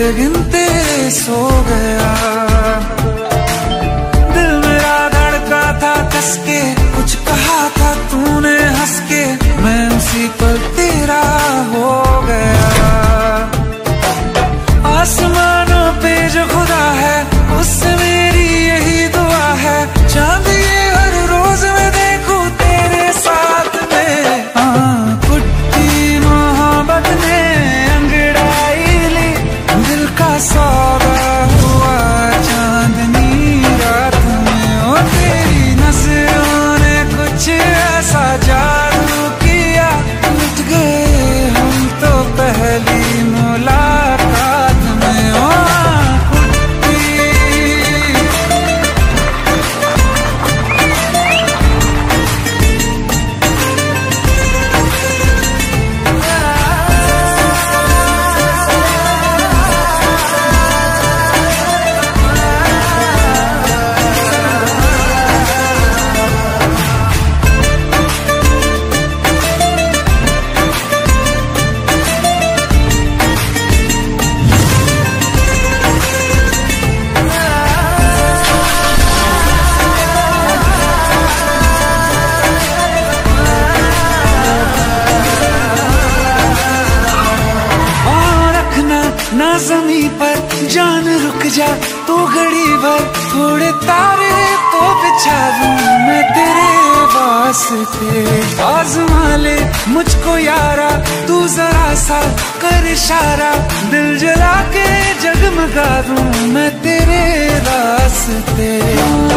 गिनते सो गया। दिल मेरा धड़का था कस के, कुछ कहा था तूने हंस के, मैं उसी पर तेरा हो गया। आसमानों पे जो खुदा है उससे मेरी यही दुआ है, चांद ये हर रोज मैं देखूं तेरे साथ में। पुट्टी मोहब्बत ने अंगड़ाई ली, दिल का सौदा हुआ चांदनी रात में। ओ तेरी नजरों ने कुछ ऐसा जादू किया, लुट गए हम तो पहली मुलाकात में। ओ ना ज़मीं पर जान रुक जा तू घड़ी भर, थोड़े तारे तो बिछा दूं मैं तेरे वास्ते। आज़मा ले मुझको यारा तू जरा सा कर इशारा, दिल जला के जगमगा दूं मैं तेरे रास्ते।